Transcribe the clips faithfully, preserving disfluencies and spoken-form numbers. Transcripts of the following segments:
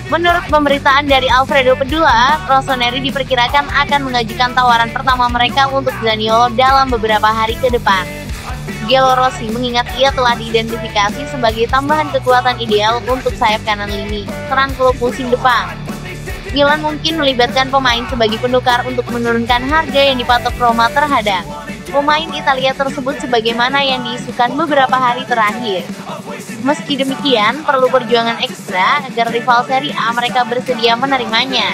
Menurut pemberitaan dari Alfredo Pedula, Rossoneri diperkirakan akan mengajukan tawaran pertama mereka untuk Zaniolo dalam beberapa hari ke depan. Gelo Rossi mengingat ia telah diidentifikasi sebagai tambahan kekuatan ideal untuk sayap kanan lini serang klub musim depan. Milan mungkin melibatkan pemain sebagai penukar untuk menurunkan harga yang dipatok Roma terhadap pemain Italia tersebut sebagaimana yang diisukan beberapa hari terakhir. Meski demikian, perlu perjuangan ekstra agar rival Serie A mereka bersedia menerimanya.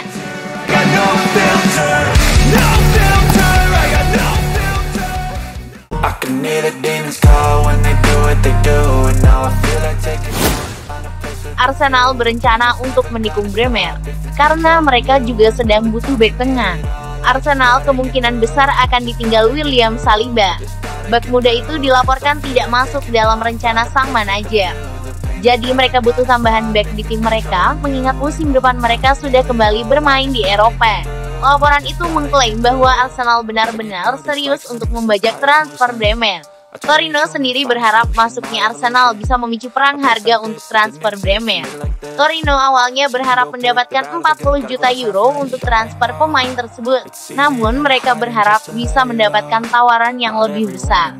Arsenal berencana untuk mendukung Bremer, karena mereka juga sedang butuh bek tengah. Arsenal kemungkinan besar akan ditinggal William Saliba. Bek muda itu dilaporkan tidak masuk dalam rencana sang manajer. Jadi mereka butuh tambahan bek di tim mereka, mengingat musim depan mereka sudah kembali bermain di Eropa. Laporan itu mengklaim bahwa Arsenal benar-benar serius untuk membajak transfer Bremer. Torino sendiri berharap masuknya Arsenal bisa memicu perang harga untuk transfer Bremer. Torino awalnya berharap mendapatkan empat puluh juta euro untuk transfer pemain tersebut, namun mereka berharap bisa mendapatkan tawaran yang lebih besar.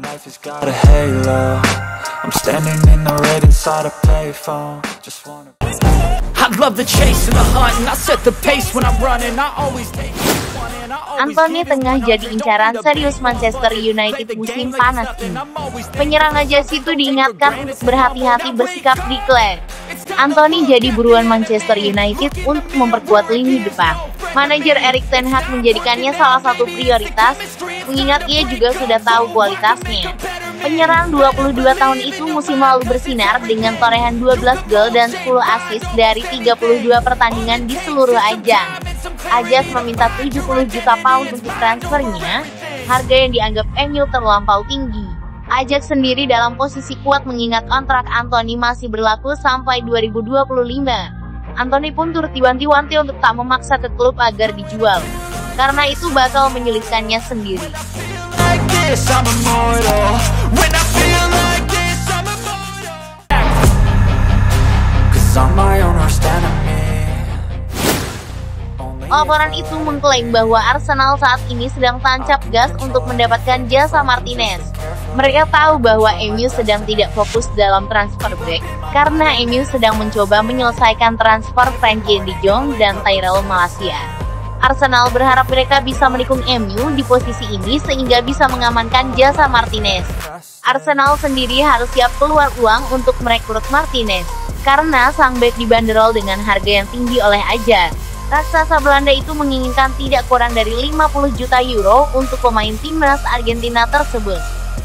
Anthony tengah jadi incaran serius Manchester United musim panas ini. Penyerang Ajax itu diingatkan untuk berhati-hati bersikap di klub. Anthony jadi buruan Manchester United untuk memperkuat lini depan. Manajer Erik ten Hag menjadikannya salah satu prioritas, mengingat ia juga sudah tahu kualitasnya. Penyerang dua puluh dua tahun itu musim lalu bersinar dengan torehan dua belas gol dan sepuluh assist dari tiga puluh dua pertandingan di seluruh ajang. Ajax meminta tujuh puluh juta pound untuk transfernya, harga yang dianggap M U terlampau tinggi. Ajax sendiri dalam posisi kuat mengingat kontrak Anthony masih berlaku sampai dua ribu dua puluh lima. Anthony pun turut diwanti-wanti untuk tak memaksa ke klub agar dijual, karena itu bakal menyulitkannya sendiri. Laporan itu mengklaim bahwa Arsenal saat ini sedang tancap gas untuk mendapatkan jasa Martinez. Mereka tahu bahwa M U sedang tidak fokus dalam transfer back, karena M U sedang mencoba menyelesaikan transfer Frenkie de Jong dan Tyrell Malacia. Arsenal berharap mereka bisa menikung M U di posisi ini sehingga bisa mengamankan jasa Martinez. Arsenal sendiri harus siap keluar uang untuk merekrut Martinez, karena sang bek dibanderol dengan harga yang tinggi oleh Ajax. Raksasa Belanda itu menginginkan tidak kurang dari lima puluh juta euro untuk pemain timnas Argentina tersebut.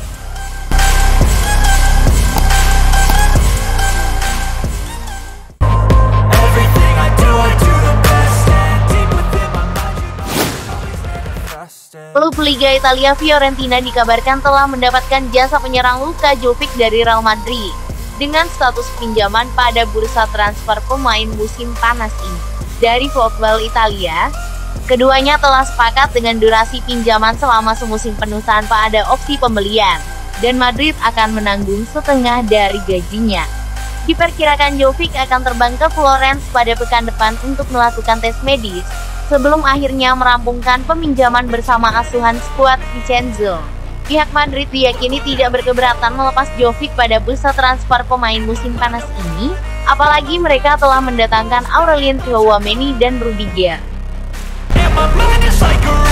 Klub Liga Italia Fiorentina dikabarkan telah mendapatkan jasa penyerang Luka Jovic dari Real Madrid, dengan status pinjaman pada bursa transfer pemain musim panas ini. Dari Football Italia, keduanya telah sepakat dengan durasi pinjaman selama semusim penuh tanpa ada opsi pembelian, dan Madrid akan menanggung setengah dari gajinya. Diperkirakan Jovic akan terbang ke Florence pada pekan depan untuk melakukan tes medis, sebelum akhirnya merampungkan peminjaman bersama asuhan skuad Vincenzo. Pihak Madrid diyakini tidak berkeberatan melepas Jovic pada bursa transfer pemain musim panas ini, apalagi mereka telah mendatangkan Aurelien Tchouaméni dan Rudiger.